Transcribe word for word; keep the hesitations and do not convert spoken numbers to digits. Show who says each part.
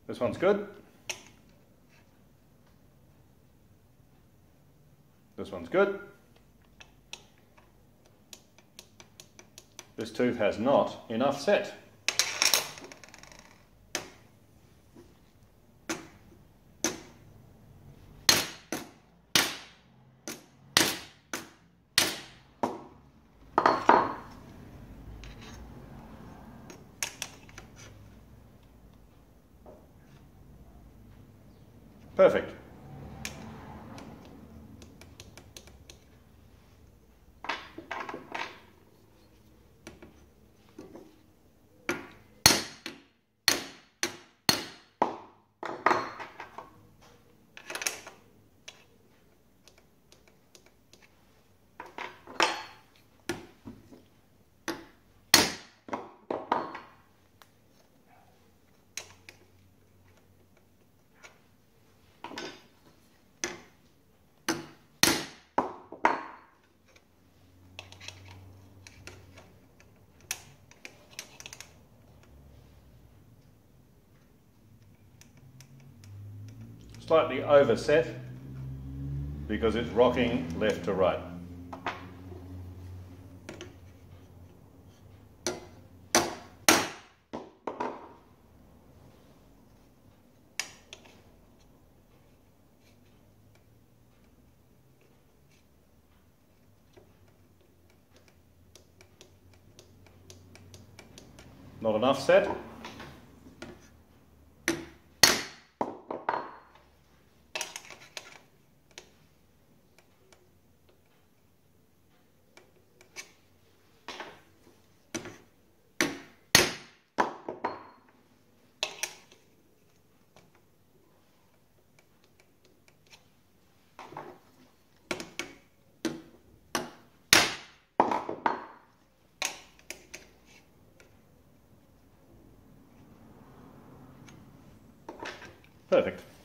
Speaker 1: This one's good. This one's good. This tooth has not enough set. Perfect. Slightly overset because it's rocking left to right. Not enough set. Perfect.